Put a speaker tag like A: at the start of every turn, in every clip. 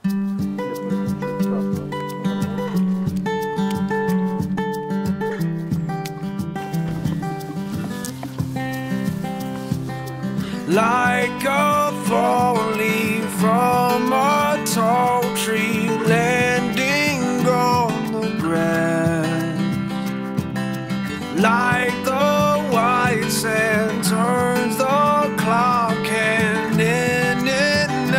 A: Like a falling leaf from a tall tree landing on the grass, like the white sand turns the clock hand in an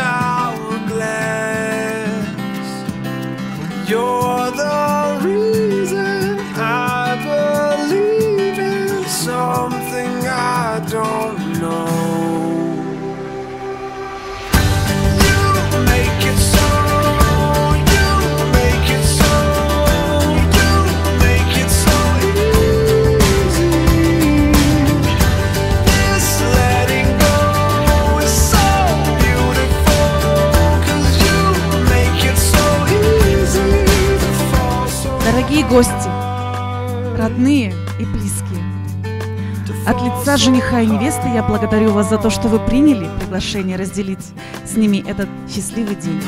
A: hourglass. You're the reason I believe in something I don't know.
B: Дорогие гости, родные и близкие, от лица жениха и невесты я благодарю вас за то, что вы приняли приглашение разделить с ними этот счастливый день.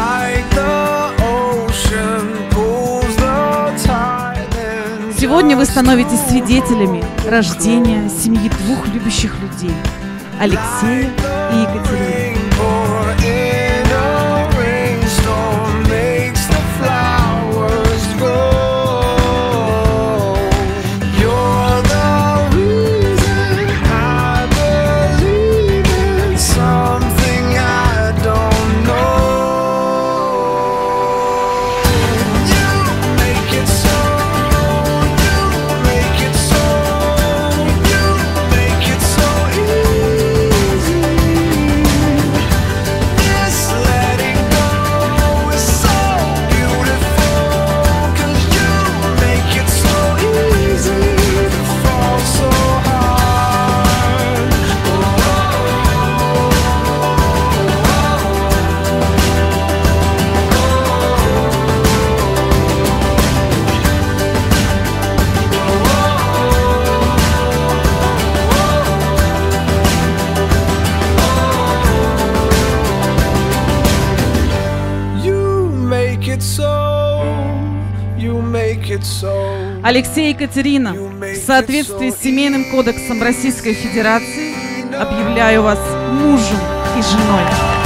B: Сегодня вы становитесь свидетелями рождения семьи двух любящих людей – Алексея и Екатерины. Алексей и Екатерина, в соответствии с Семейным кодексом Российской Федерации объявляю вас мужем и женой.